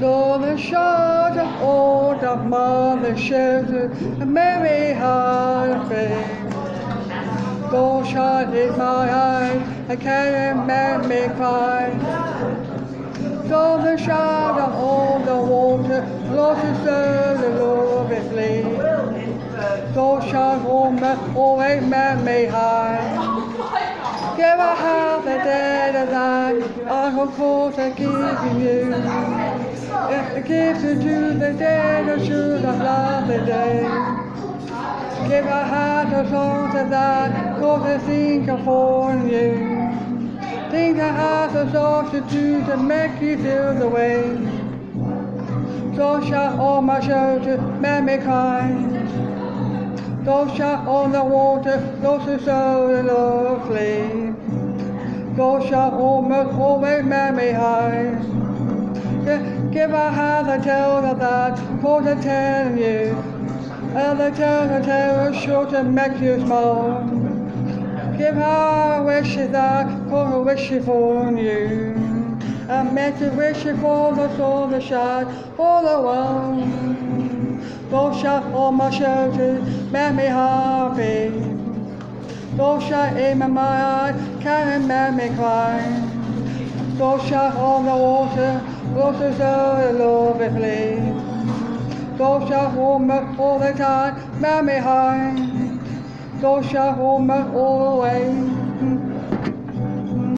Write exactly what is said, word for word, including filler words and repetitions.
So the shot of old of mother shelter, a merry heart faith. Though shot in my eyes, I can't make me cry. So the shot of all the water, closer to the Lord it flee. So shot home, always make me high. Give a half a day to that, I will call to giving you. If the gift to do the day, I should have loved the day. Give a heart a song to that, cause I think of for you. Think I have a song to do to make you feel the way. So shut on my shoulder, make me cry. So shut on the water, those are so lovely. So shut almost always make me high. Give a heart a tale of that, cause I tell you. And the tale the tale sure to make you smile. Give her a wish that, cause I wish it for you. I meant to wish it for the soul that shine all the world. Don't shut on my shoulders, make me happy. Don't shut in my eyes, can't make me cry. Don't shut on the water, closer so lovely. Don't shut home all the time, make me high. Don't shut home all the way.